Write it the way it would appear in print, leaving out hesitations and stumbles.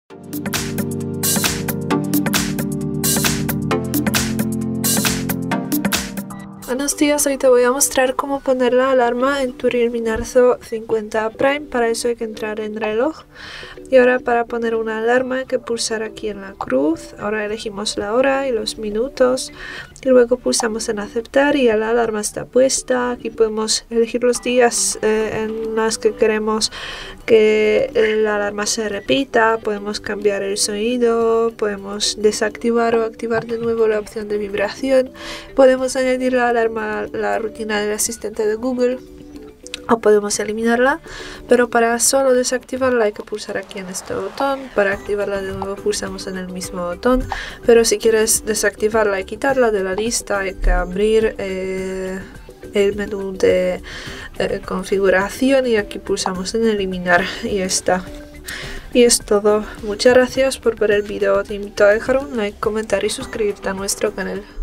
Buenos días, hoy te voy a mostrar cómo poner la alarma en tu Realme Narzo 50 Prime. Para eso hay que entrar en reloj. Y ahora para poner una alarma hay que pulsar aquí en la cruz. Ahora elegimos la hora y los minutos. Y luego pulsamos en aceptar y ya la alarma está puesta. Aquí podemos elegir los días en los que queremos que la alarma se repita. Podemos cambiar el sonido. Podemos desactivar o activar de nuevo la opción de vibración. Podemos añadir la alarma a la rutina del asistente de Google. O podemos eliminarla, pero para solo desactivarla hay que pulsar aquí en este botón. Para activarla de nuevo pulsamos en el mismo botón, pero si quieres desactivarla y quitarla de la lista hay que abrir el menú de configuración y aquí pulsamos en eliminar y ya está. Y es todo. Muchas gracias por ver el vídeo. Te invito a dejar un like, comentar y suscribirte a nuestro canal.